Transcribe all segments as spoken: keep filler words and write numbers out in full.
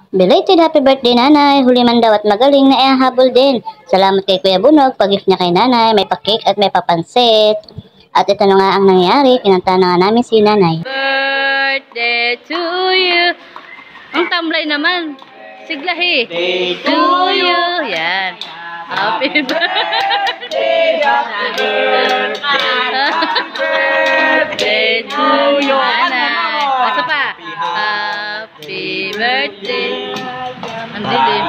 Belated happy birthday nanay, huli man daw at magaling na ihahabol din. Salamat kay Kuya Bunog, pag-gift niya kay nanay, may pa-cake at may papansit. At ito na nga ang nangyari, kinanta na nga namin si nanay. Birthday to you. Ang tamlay naman. Siglahi. Birthday to you. Yan. Happy birthday. Happy birthday to you. Nanay. Asa pa? Happy birthday. Ang dilim.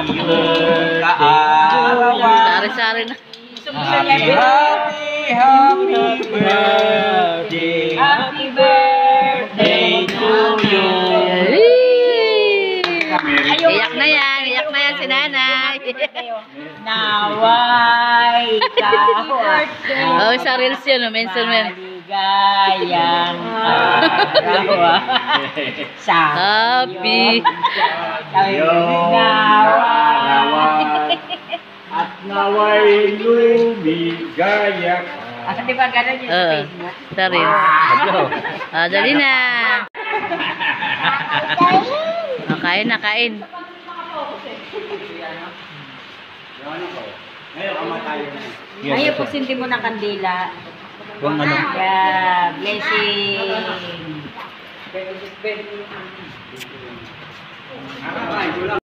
Sari-sari na. Happy, happy birthday. Happy birthday to you. Iyak na yan. Iyak na yan si nanay. Naway ikaw. Oh, sa reels yun. Mention mo yan. Maligayang araw. Happy. Naway. At naway lumigaya ka. Ah, di ba gano'n yung Oo. Facebook? Sa reels. Ah, dali na. Ah, kain na, kain. Ayaw po sindi mo ng kandila. Kung ano? Yeah, blessing.